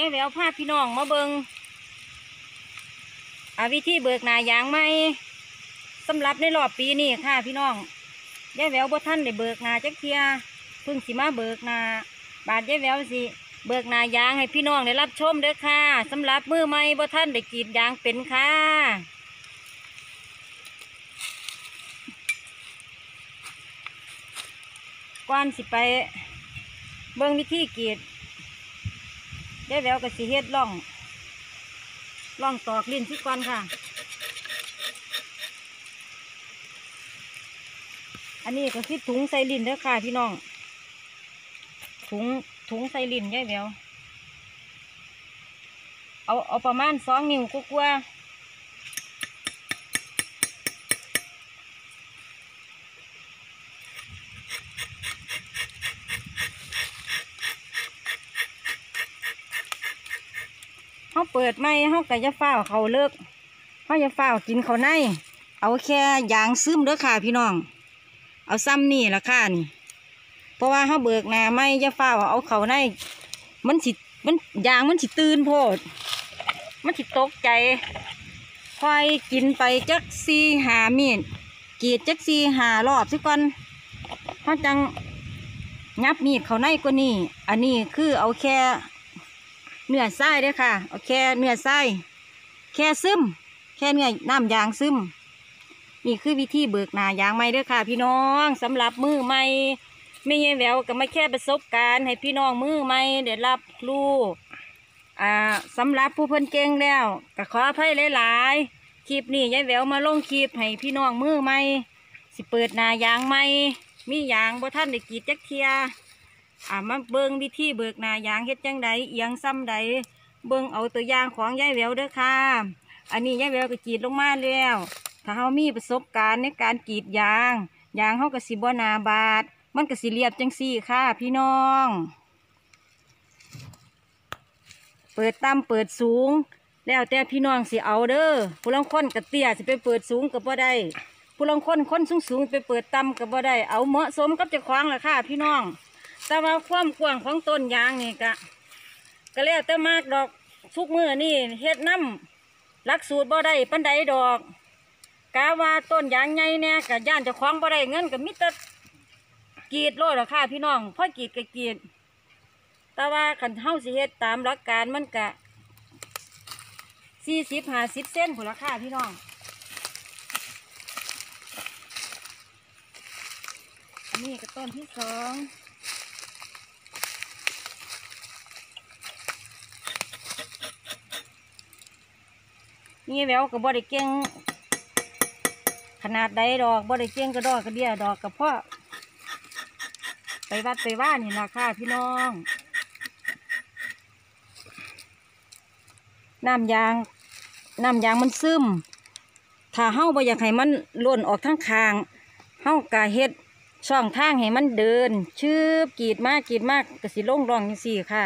ายแววพาพี่น้องมาเบิงวิธีเบิกหนายางไหมสำหรับในรอบปีนี้ค่ะพี่น้องยายแววบ่ท่านได้เบิกหนาจักเทียเพิ่งสิมาเบิกหนาบาดยายแววสิเบิกหนายางให้พี่น้องได้รับชมเด้อค่ะสำหรับมือใหม่บ่ท่านได้กรีดยางเป็นค่ะก่อนสิไปเบิ่งวิธีกรีดยายแววก็สิเฮ็ดร่องตอกลิ้นสิก่อนค่ะอันนี้ก็คือถุงใส่ลิ้นเด้อค่ะพี่น้องถุงใส่ลิ้นยายแววเอาประมาณ2 นิ้วกว่าเขาเปิดไม่เขาก็จะฝ้าเขาเลิกเขาจะฝ้ากินเขาในเอาแค่ยางซึมเด้อค่ะพี่น้องเอาซ้ำนี่ละค่ะนี่เพราะว่าเขาเบิกหน้าไม่จะฝ้าเอาเขาในมันยางมันสิตื่นโพดมันสิตกใจคอยกินไปจัก4-5 มีดกรีดจัก4-5 รอบสิก่อนเขาจังยับมีดเขาในกว่านี้อันนี้คือเอาแค่เนื้อไส้เด้อค่ะเอาแค่เนื้อไส้แค่ซึมแค่เนื้อน้ำยางซึมนี่คือวิธีเบิกหน้ายางใหม่เด้อค่ะพี่น้องสำหรับมือใหม่ไม่ใช่แววก็ไม่แค่ประสบการณ์ให้พี่น้องมือใหม่ได้รับรู้สำหรับผู้เพิ่นเก่งแล้วก็ขออภัยหลายๆคลิปนี้ยายแววมาลงคลิปให้พี่น้องมือใหม่สิเปิดหน้ายางใหม่มียางบ่ท่านได้กรีดจักเทียมาเบิ่งวิธีเบิกหน้ายางเฮ็ดจังใดเอียงซ้ำใดเบิ่งเอาตัวอย่างของยายแววเด้อค่ะอันนี้ยายแววก็กรีดลงมาแล้วถ้าเฮามีประสบการณ์ในการกรีดยางเฮาก็สิบ่หนาบาดมันก็สิเรียบจังซี่ค่ะพี่น้องเปิดต่ำเปิดสูงแล้วแต่พี่น้องสิเอาเด้อผู้ลางคนก็เตี้ยสิไปเปิดสูงก็บ่ได้ผู้ลางคนสูงไปเปิดต่ำก็บ่ได้เอาเหมาะสมกับเจ้าของล่ะค่ะพี่น้องแต่ว่าความกว้างของต้นยางนี่ก็แล้วแต่มากดอกทุกมือนี่เฮ็ดน้ำหลักสูตรบ่ได้ปันใดดอกกะว่าต้นยางใหญ่เนี่ยกะย่านเจ้าของบ่ได้เงินก็มิตรกรีดโลดล่ะค่ะพี่น้องพอกรีดก็กรีดแต่ว่าคันเฮาสิเฮ็ดตามหลักการมันกะ40-50 เซนพุ่นล่ะค่ะพี่น้องอันนี้ก็ต้นที่2นี่แววกับบ่ได้เก่งขนาดใดดอกบ่ได้เก่งกระดอกกระเดียดอกกับพ่อไปวัดไปว่านี่นะค่ะพี่น้องน้ำยางมันซึมถ้าเฮาบ่อยากให้มันล้นออกทั้งคางเฮากะเฮ็ดช่องทางให้มันเดินชืบกรีดมากก็สิลงร่องจังซี่ค่ะ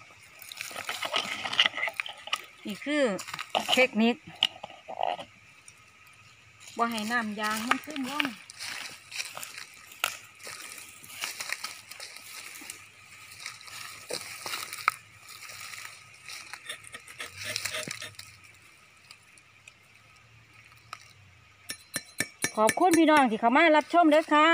นี่คือเทคนิคบ่ให้น้ำยางมันซึมลงขอบคุณพี่น้องที่เข้ามารับชมด้วยค่ะ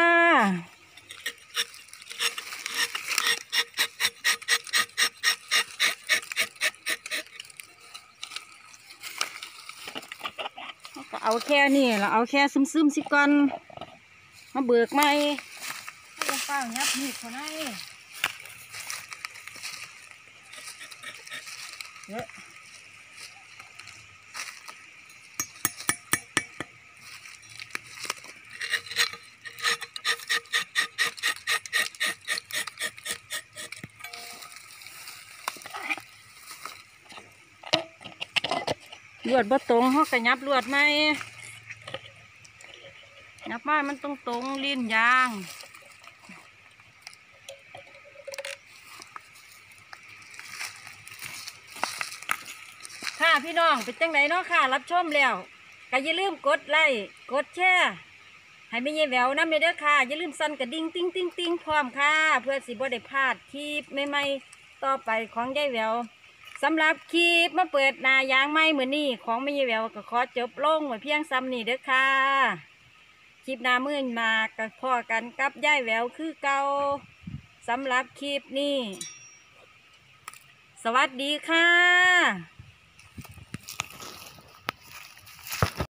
เอาแค่นี้เราเอาแค่ซึมสิก่อนมาเบิกไม่ให้ยังป้ายับมีดคนให้เยอะลวดบ่ตรงเขาก็ยับลวดไหมยับมามันตรงลิ้นยางค่ะพี่น้องเป็นจังไหนเนาะค่ะรับชมแล้วก็อย่าลืมกดไลค์กดแชร์ให้ไม่เยี่ยแววนะเมเด้อค่ะอย่าลืมสั่นกระดิ่งติ้งพร้อมค่ะเพื่อสิบ่ได้พลาดคลิปใหม่ๆต่อไปของยายแววสำหรับคลิปมาเปิดหน้ายางไม้เหมือนนี่ของแม่ยายแววก็ขอจบลงไว้เพียงซ้ำนี่เด้อค่ะคลิปหน้ามื้อมาก็พอกันกับยายแววคือเก่าสำหรับคลิปนี้สวัสดีค่ะ